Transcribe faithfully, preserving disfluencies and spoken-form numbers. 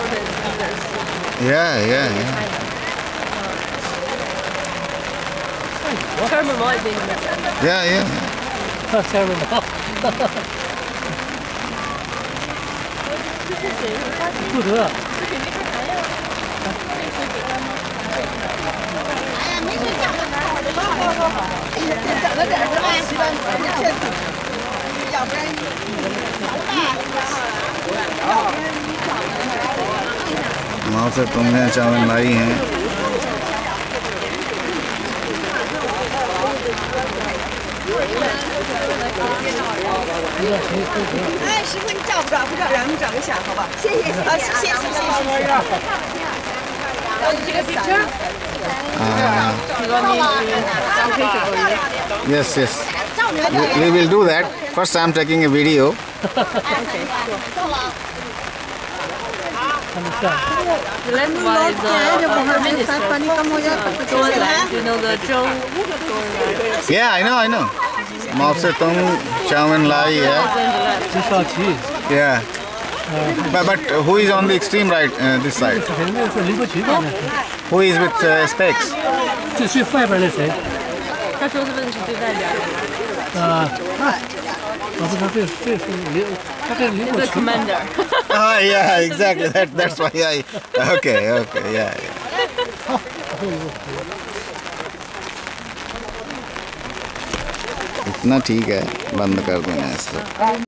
Yeah, yeah, yeah. Sharma might be in there. Yeah, yeah. Sharma. 不得。 整了点是吧？要不然 माओ से तुमने चावल लाई हैं। 哎，师傅，你照不照？不照，让你照个相，好吧？谢谢，好，谢谢，谢谢，谢谢。这个 picture。 Uh, yes, yes. We, we will do that. First, I am taking a video. The lengthwise uh, Prime Minister, uh, you know the Zhou. Yeah, I know, I know. Mao Zedong, Chow and Lai, yeah. Yeah. But, but who is on the extreme right, uh, this side? Who is with uh, specs? 这是外边那谁？ 他说这个是对代表。 啊，我不知道这这是刘，他这刘国群。 Commander. Ah, yeah, exactly. That that's why I. Okay, okay, yeah, yeah. इतना ठीक है, बंद कर देना इसको।